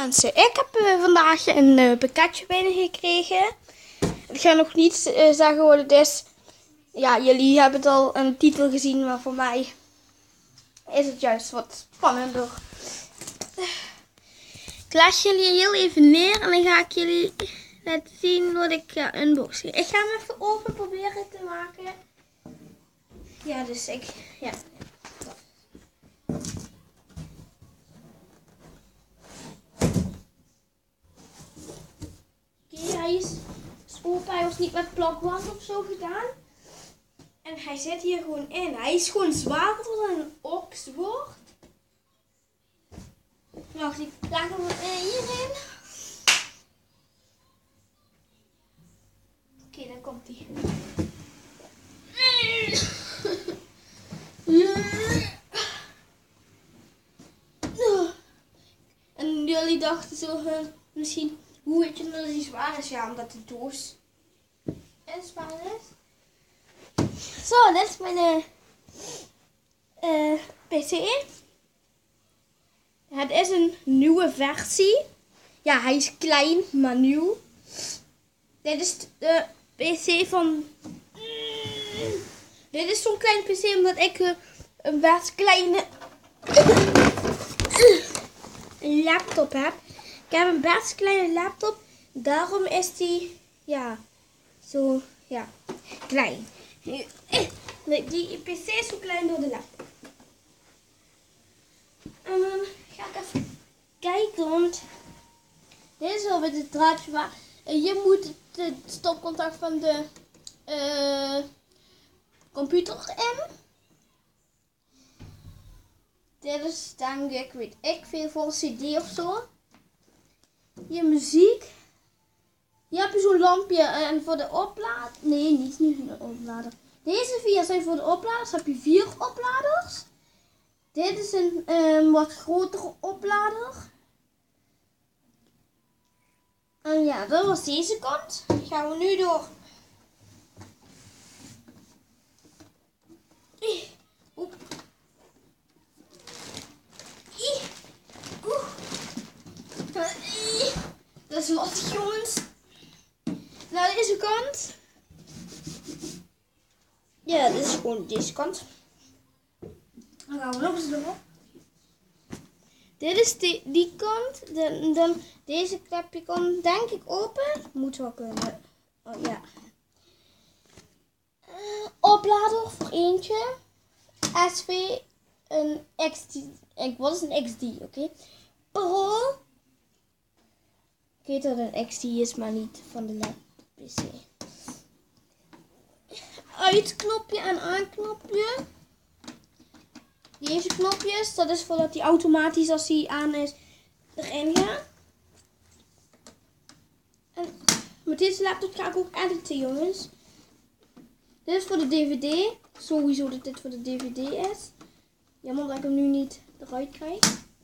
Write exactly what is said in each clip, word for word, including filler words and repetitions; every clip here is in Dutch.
Mensen, ik heb uh, vandaag een uh, pakketje binnengekregen. Ik ga nog niet uh, zeggen wat het is. Ja, jullie hebben het al een titel gezien, maar voor mij is het juist wat spannender. Ik leg jullie heel even neer en dan ga ik jullie laten zien wat ik ga unboxen. Ik ga hem even open proberen te maken. Ja, dus ik... Ja. Hij is open, hij was niet met plakband of zo gedaan. En hij zit hier gewoon in. Hij is gewoon zwaarder dan een oksbord. Wacht, ik leg hem hierin. Oké, okay, dan komt hij. En jullie dachten zo, misschien... Hoe weet je dat hij zwaar is? Ja, omdat de doos en zwaar is. Zo, dit is mijn uh, uh, P C. Het is een nieuwe versie. Ja, hij is klein, maar nieuw. Dit is de P C van... Mm, dit is zo'n klein P C omdat ik uh, een best kleine laptop heb. Ik heb een best kleine laptop, daarom is die, ja, zo, ja, klein. Die P C is zo klein door de laptop. En dan ga ik even kijken, want dit is alweer het draadje waar, je moet het stopcontact van de uh, computer in. Dit is denk ik, weet ik veel, voor een C D of zo. Je muziek. Hier heb je zo'n lampje en voor de oplader. Nee, niet nu voor de oplader. Deze vier zijn voor de opladers. Heb je vier opladers. Dit is een um, wat grotere oplader. En ja, dat was deze kant. Gaan we nu door. Oep. Dat is lastig, jongens. Nou, deze kant. Ja, dit is gewoon deze kant. Dan gaan we nog eens door. Dit is die, die kant. Dan, dan deze klepje kan denk ik open. Moet wel kunnen. Oh ja. Uh, oplader voor eentje. S V. Een X D. Wat is een X D? Oké. Okay. Pro. Ik weet dat het een X D is, maar niet van de P C. Uitknopje en aanknopje. Deze knopjes, dat is voordat hij automatisch als hij aan is erin gaat. En met deze laptop ga ik ook editen, jongens. Dit is voor de D V D. Sowieso dat dit voor de D V D is. Jammer dat ik hem nu niet eruit krijg.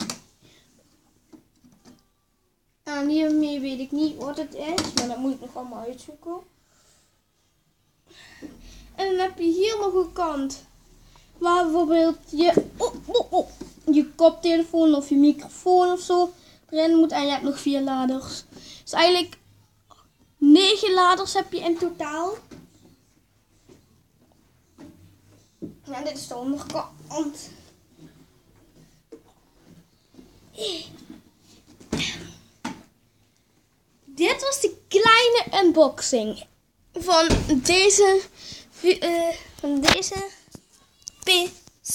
En hiermee weet ik niet wat het is, maar dat moet ik nog allemaal uitzoeken. En dan heb je hier nog een kant waar bijvoorbeeld je, oh, oh, oh, je koptelefoon of je microfoon of zo erin moet. En je hebt nog vier laders. Dus eigenlijk negen laders heb je in totaal. En dit is de onderkant. Dit was de kleine unboxing van deze, uh, van deze P